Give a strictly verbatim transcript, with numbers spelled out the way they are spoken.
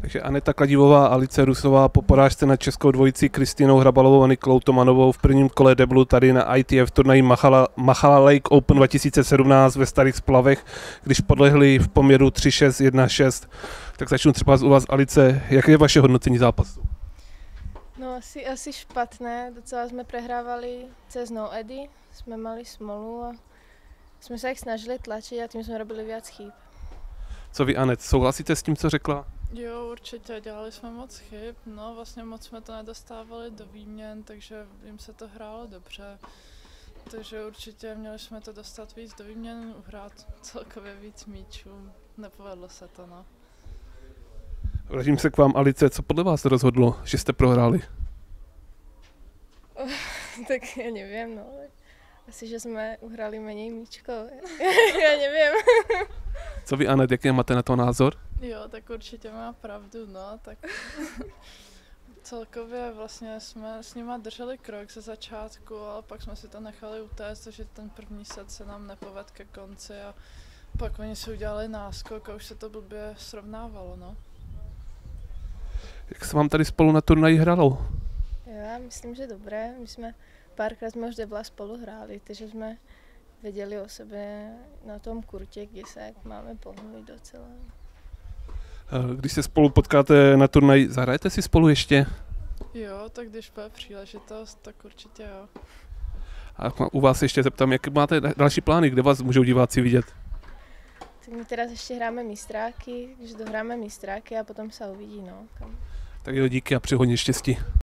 Takže Aneta Kladivová a Alice Rusová po porážce nad českou dvojicí Kristýnou Hrabalovou a Niklou Tomanovou v prvním kole deblu tady na I T F turnaji Machala, Machala Lake Open dva tisíce sedmnáct ve Starých Splavech, když podlehli v poměru tři šest jedna šest. Tak začnu třeba u vás, Alice, jaké je vaše hodnocení zápasu? No asi, asi špatné, docela jsme prehrávali cez no edy, jsme mali smolu a jsme se jich snažili tlačit a tím jsme robili víc chyb. Co vy, Anet, souhlasíte s tím, co řekla? Jo, určitě, dělali jsme moc chyb, no vlastně moc jsme to nedostávali do výměn, takže jim se to hrálo dobře. Takže určitě měli jsme to dostat víc do výměn, uhrát celkově víc míčů, nepovedlo se to, no. Vrátím se k vám, Alice, co podle vás rozhodlo, že jste prohráli? Oh, tak já nevím, no. Asi, že jsme uhrali méně míčko. Já nevím. Co vy, Anet, jaký máte na to názor? Jo, tak určitě má pravdu, no, tak celkově vlastně jsme s nima drželi krok ze začátku, ale pak jsme si to nechali utéct, že ten první set se nám nepovedl ke konci a pak oni si udělali náskok a už se to blbě srovnávalo, no. Jak se vám tady spolu na turnaji hralo? Já myslím, že dobré. My jsme párkrát jsme už debla spolu hráli, takže jsme věděli o sebe na tom kurtě, kde se jak máme pohnout docela. Když se spolu potkáte na turnaji, zahrajete si spolu ještě? Jo, tak když bude příležitost, tak určitě jo. A u vás ještě zeptám, jak máte další plány, kde vás můžou diváci vidět? Tak my teraz ještě hráme mistráky, když dohráme mistráky a potom se uvidí, no. Kam. Tak jo, díky a přeji hodně štěstí.